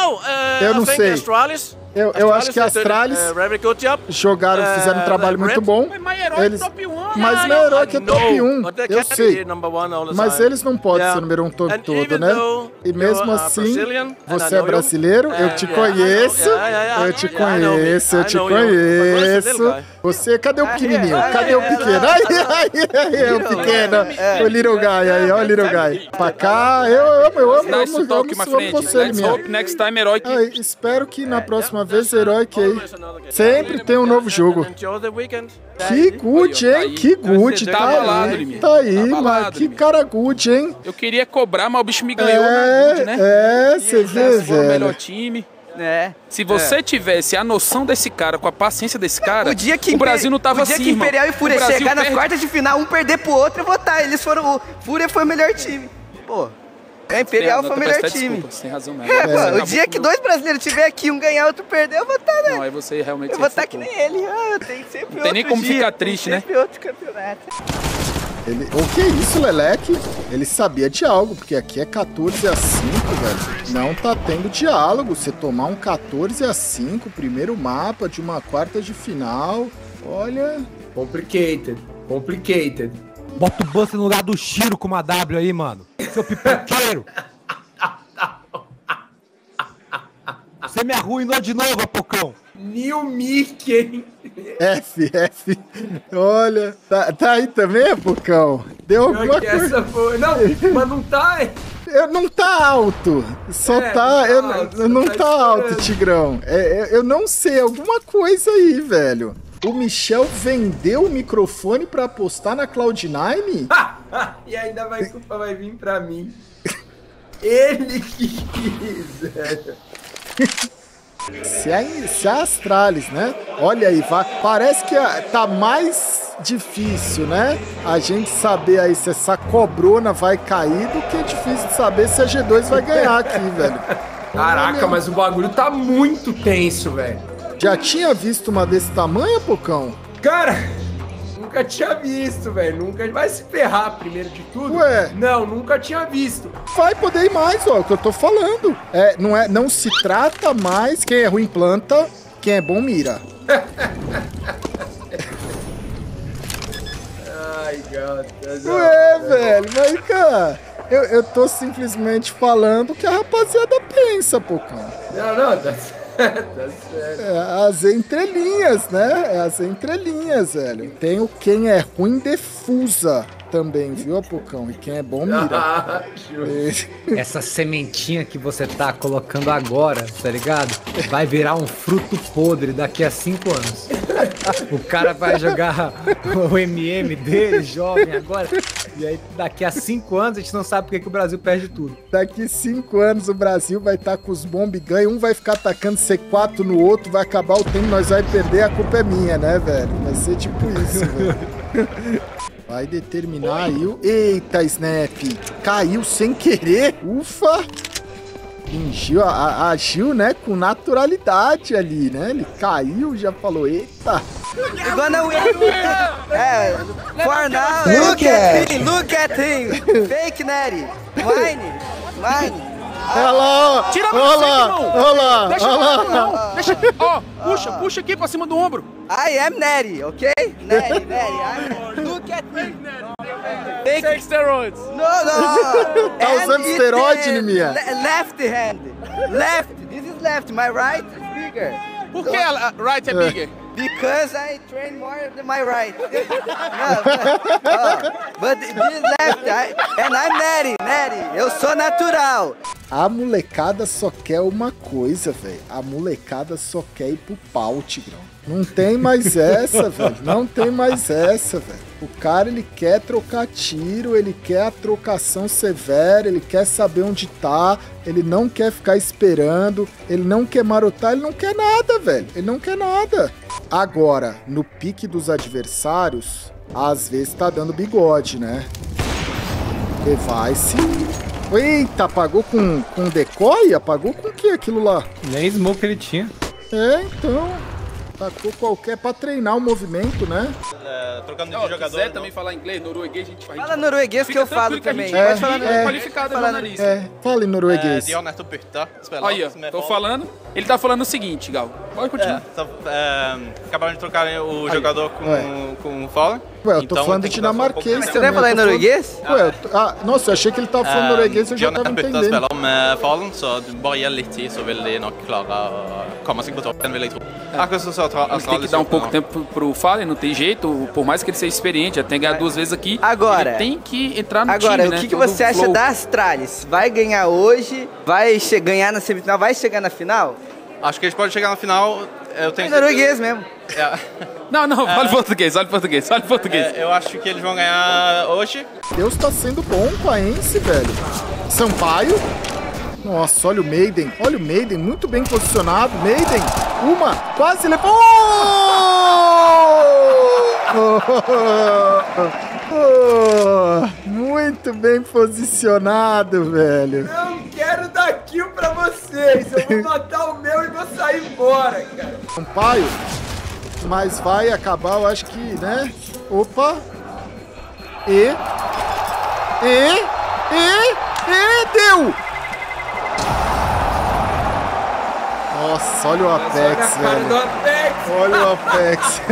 Eu não sei. Eu acho que a Astralis jogaram, fizeram um trabalho muito bom. Eles, mas meu herói que é top 1, eu sei. Mas eles não podem ser número 1 todo, né? E mesmo assim, você é brasileiro, eu te conheço. Eu te conheço, eu te conheço. Você, cadê o pequenininho? Cadê o pequeno? Aí, o pequeno. O little guy aí, ó, o little guy. Pra cá, eu amo você, Next time, herói. Espero que na próxima vez, herói que sempre tem um novo jogo. Que good, hein? Que good, tá aí. Tá aí, mano. Que cara good, hein? Eu queria cobrar, mas o bicho me ganhou na good, né? Você vê, velho. O melhor time. Se você tivesse a noção desse cara, com a paciência desse cara, o Brasil não tava assim, irmão. O dia que Imperial e Fúria chegar nas quartas de final, um perder pro outro, eu vou estar. Eles foram... O Fúria foi o melhor time. Pô... Imperial foi o melhor time. Desculpa, sem razão mesmo. O dia que 2 brasileiros tiver aqui, um ganhar, outro perder, eu vou estar, né? Não, aí você realmente... Eu vou estar que nem ele. Eu tenho sempre outro dia. Não tem nem como ficar triste, né? Sempre outro campeonato. O que é isso, Leleque? Ele sabia de algo, porque aqui é 14-5, velho. Não tá tendo diálogo. Você tomar um 14-5, primeiro mapa de uma quarta de final. Olha... Complicated. Bota o Buster no lugar do Shiro com uma W aí, mano. Seu pipoqueiro. Você me arruinou de novo, Apocão. New Mickey. F. Olha. Tá aí também, Apocão? Deu alguma coisa. Não, mas não tá. Não tá alto. Só tá. Não tá alto, Tigrão. Eu não sei. Alguma coisa aí, velho. O Michel vendeu o microfone pra apostar na Cloud9? E ainda a culpa vai vir pra mim. Ele que quis, velho. Se a Astralis, né? Olha aí, parece que tá mais difícil, né? A gente saber aí se essa cobrona vai cair do que é difícil de saber se a G2 vai ganhar aqui, velho. Caraca, mas o bagulho tá muito tenso, velho. Já tinha visto uma desse tamanho, Pocão? Cara, nunca tinha visto, velho. Nunca vai se ferrar primeiro de tudo. Ué? Não, nunca tinha visto. Vai poder ir mais, ó, o que eu tô falando. Não se trata mais quem é ruim planta, quem é bom mira. Ai, God. Ué, velho, mas, cara, eu tô simplesmente falando o que a rapaziada pensa, Pocão. Não, tá certo. As entrelinhas, né? As entrelinhas, velho. Tem o quem é ruim defusa também, viu, Apocão? E quem é bom mira. Essa sementinha que você tá colocando agora, tá ligado? Vai virar um fruto podre daqui a 5 anos. O cara vai jogar o MM dele, jovem agora, e aí daqui a 5 anos a gente não sabe porque que o Brasil perde tudo. Daqui 5 anos o Brasil vai estar com os bomb ganha, um vai ficar atacando C4 no outro, vai acabar o tempo, nós vai perder, a culpa é minha, né, velho? Vai ser tipo isso, velho. Vai determinar aí o... Eita, Snap! Caiu sem querer! Ufa! Fingiu, agiu, né, com naturalidade ali, né? Ele caiu, já falou, eita! Gonna win! For now, look at him! Fake Natty! Mine! Olha lá, Tira a mão, olha lá, Deixa, puxa aqui pra cima do ombro. I am Natty, ok? Natty, look at me. Take steroids. No. Tá usando esteroide, Nimia? Left hand. Left. This is left. My right is bigger. Por que a right é bigger? Because I train more than my right. But this left, and I'm Natty. Eu sou natural. A molecada só quer uma coisa, velho. A molecada só quer ir pro pau, Tigrão. Não tem mais essa, velho. Não tem mais essa, velho. O cara, ele quer trocar tiro, ele quer a trocação severa, ele quer saber onde tá, ele não quer ficar esperando, ele não quer marotar, ele não quer nada, velho. Ele não quer nada. Agora, no pique dos adversários, às vezes tá dando bigode, né? Device. Eita, apagou com decoy? Apagou com o que aquilo lá? Nem smoke ele tinha. Então... Tacou qualquer pra treinar o movimento, né? Trocando de jogador. Se quiser também falar inglês, norueguês, a gente faz. Fala norueguês que eu falo também. Pode falar qualificado jornalista. Fala em norueguês. Aí, ó, tô falando. Ele tá falando o seguinte, Gal. Pode continuar. Acabaram de trocar o jogador com o Fallen. Ué, eu tô falando de dinamarquês. Mas você não vai falar em norueguês? Ué, nossa, eu achei que ele tava falando norueguês e eu já tava entendendo. Fallen, så bare gi litt tid, så vil de nok klare å komme seg på toppen, vil jeg tro. Tem que dar um pouco tempo pro Fallen, não tem jeito. Por mais que ele seja experiente, já tem que ganhar 2 vezes aqui. Agora, ele tem que entrar no time, né? Agora, o que você acha da Astralis? Vai ganhar hoje? Vai ganhar na semifinal? Vai chegar na final? Acho que eles podem chegar na final. Eu tenho norueguês mesmo. Não, fale português, fale português. Eu acho que eles vão ganhar hoje. Deus tá sendo bom com a Ence, velho. Sampaio. Nossa, olha o Maiden, muito bem posicionado. Maiden, quase levou. Muito bem posicionado, velho. Não quero dar kill pra vocês. Eu vou matar o meu e vou sair embora, cara. Sampaio, mas vai acabar, eu acho que, né? Opa. Deu! Nossa, olha o Apex, velho. Olha o Apex.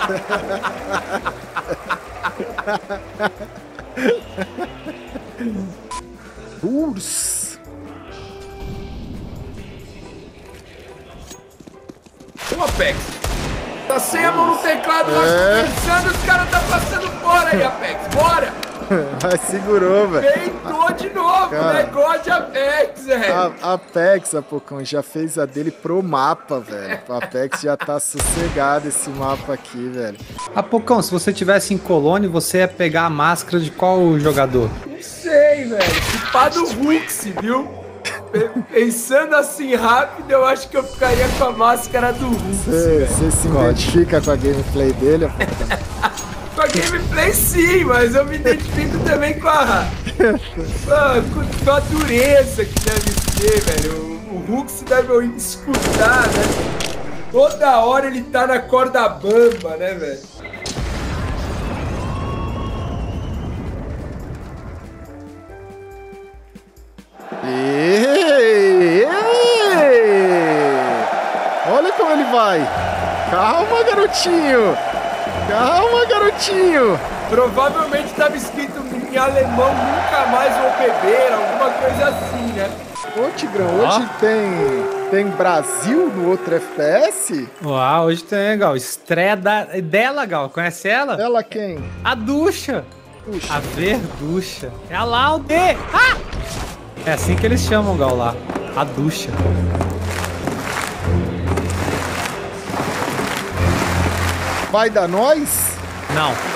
O Apex. Tá sem a mão no teclado, nós pensando, os caras tá passando fora aí, Apex. Bora! Mas segurou, velho. Peitou de novo, cara, negócio de Apex, velho. Apex, Apocão, já fez a dele pro mapa, velho. O Apex já tá sossegado esse mapa aqui, velho. Apocão, se você tivesse em Colônia, você ia pegar a máscara de qual jogador? Não sei, velho. Se pá do Rux, viu? Pensando assim rápido, eu acho que eu ficaria com a máscara do Rux. Você se identifica com a gameplay dele, Apocão? Com a gameplay sim, mas eu me identifico também com a dureza que deve ser, velho. O Rux deve escutar, né? Toda hora ele tá na corda bamba, né, velho? Olha como ele vai. Calma, garotinho. Calma, garotinho! Provavelmente estava escrito em alemão, nunca mais vou beber, alguma coisa assim, né? Ô, Tigrão, hoje tem Brasil no outro FPS? Uau, hoje tem, Gal. Estreia dela, Gal. Conhece ela? Ela quem? A Ducha. A Verducha. É a Laude. Ah! É assim que eles chamam, Gal, lá. A Ducha. Vai dar nós? Não.